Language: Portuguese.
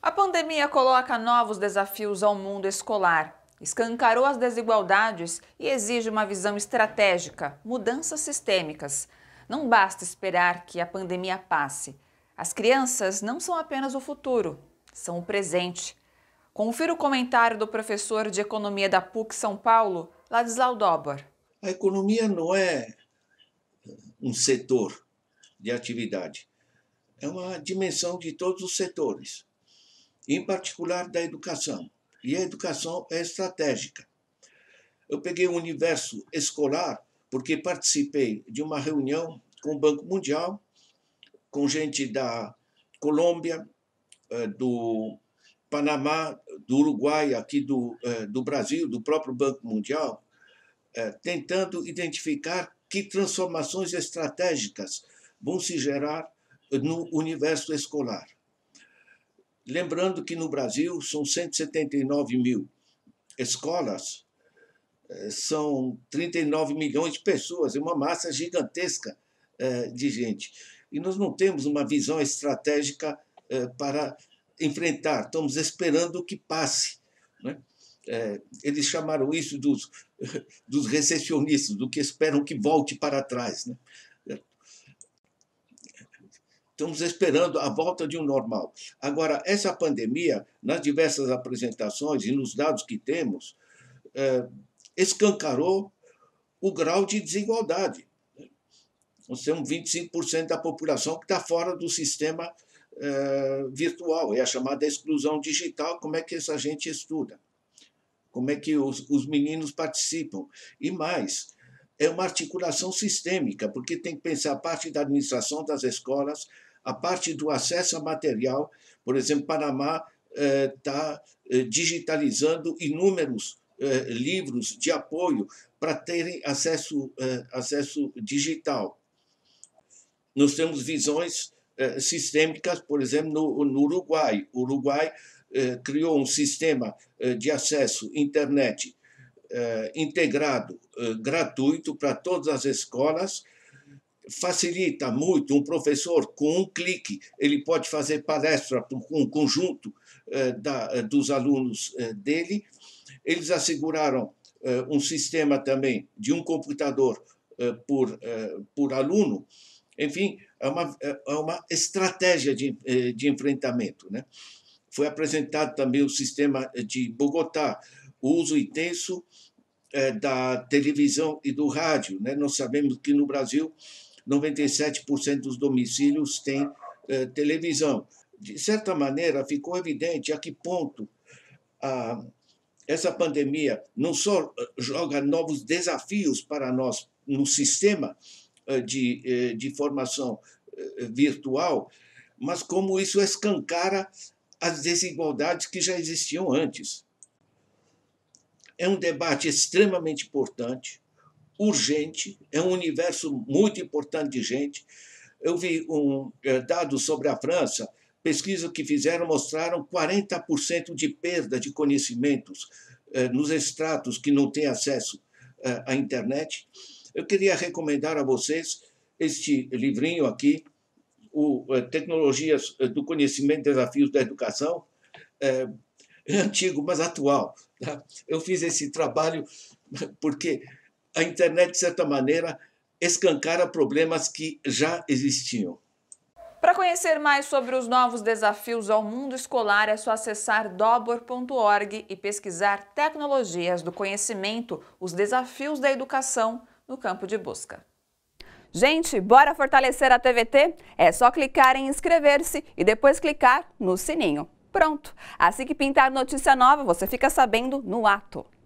A pandemia coloca novos desafios ao mundo escolar, escancarou as desigualdades e exige uma visão estratégica, mudanças sistêmicas. Não basta esperar que a pandemia passe. As crianças não são apenas o futuro, são o presente. Confira o comentário do professor de Economia da PUC São Paulo, Ladislau Dobor. A economia não é um setor de atividade, é uma dimensão de todos os setores, em particular da educação. E a educação é estratégica. Eu peguei o universo escolar porque participei de uma reunião com o Banco Mundial, com gente da Colômbia, do Panamá, do Uruguai, aqui do Brasil, do próprio Banco Mundial, tentando identificar que transformações estratégicas vão se gerar no universo escolar. Lembrando que no Brasil são 179 mil escolas, são 39 milhões de pessoas, é uma massa gigantesca de gente. E nós não temos uma visão estratégica para enfrentar, estamos esperando que passe, né? Eles chamaram isso dos recessionistas, do que esperam que volte para trás, né? Estamos esperando a volta de um normal. Agora, essa pandemia, nas diversas apresentações e nos dados que temos, escancarou o grau de desigualdade. Nós temos 25% da população que está fora do sistema virtual, é a chamada exclusão digital. Como é que essa gente estuda? Como é que os meninos participam? E mais, é uma articulação sistêmica, porque tem que pensar a parte da administração das escolas, a parte do acesso a material. Por exemplo, Panamá está digitalizando inúmeros livros de apoio para terem acesso digital. Nós temos visões sistêmicas, por exemplo, no Uruguai. O Uruguai criou um sistema de acesso à internet integrado, gratuito para todas as escolas. Facilita muito. Um professor, com um clique, ele pode fazer palestra com um conjunto dos alunos dele. Eles asseguraram um sistema também de um computador por aluno. Enfim, é uma estratégia de enfrentamento, né? Foi apresentado também o sistema de Bogotá, o uso intenso da televisão e do rádio, né? Nós sabemos que no Brasil 97% dos domicílios têm televisão. De certa maneira, ficou evidente a que ponto essa pandemia não só joga novos desafios para nós no sistema de formação virtual, mas como isso escancara as desigualdades que já existiam antes. É um debate extremamente importante, urgente, é um universo muito importante de gente. Eu vi dados sobre a França, pesquisas que fizeram mostraram 40% de perda de conhecimentos nos estratos que não têm acesso à internet. Eu queria recomendar a vocês este livrinho aqui, o Tecnologias do Conhecimento, Desafios da Educação. É antigo, mas atual, tá? Eu fiz esse trabalho porque a internet, de certa maneira, escancara problemas que já existiam. Para conhecer mais sobre os novos desafios ao mundo escolar, é só acessar dobor.org e pesquisar Tecnologias do Conhecimento, os desafios da educação no campo de busca. Gente, bora fortalecer a TVT? É só clicar em inscrever-se e depois clicar no sininho. Pronto! Assim que pintar notícia nova, você fica sabendo no ato.